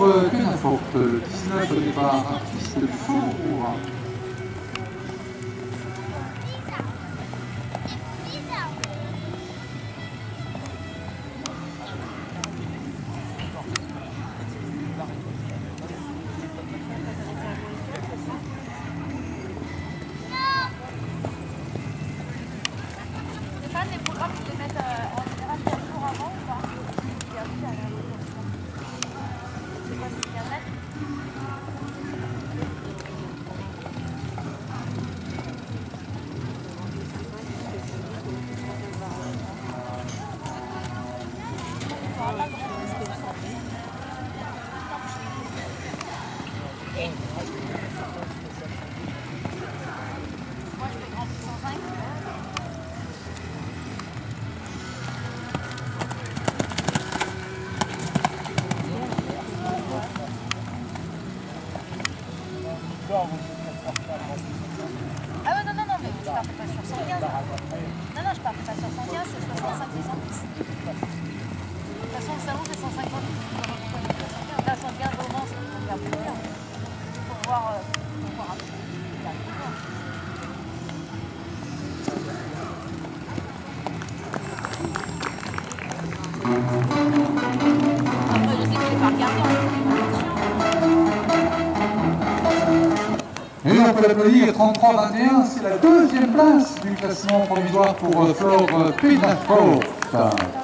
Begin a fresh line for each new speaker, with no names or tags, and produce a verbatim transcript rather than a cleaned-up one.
Flore Pénaforte, le dix-neuf au départ, artiste du Faubourg.
Les programmes, ils les mettent euh, en général quatre jours avant ou pas? C'est quoi, c'est Internet? Moi, je fais grand cent cinq. Ah ouais, non, non, non, mais je pars pas sur cent quinze. Non, non, je pars pas sur cent quinze, c'est soixante-cinq ou cent dix. De toute façon, le salon, c'est cent cinquante. Là, cent quinze au Mans, c'est pour faire plus bien. Pour voir, euh, pour voir un peu. Après, je sais qu'il est pas regardant.
Et on peut l'applaudir, trente-trois vingt et un, c'est la deuxième place du classement provisoire pour Flore Pénaforte.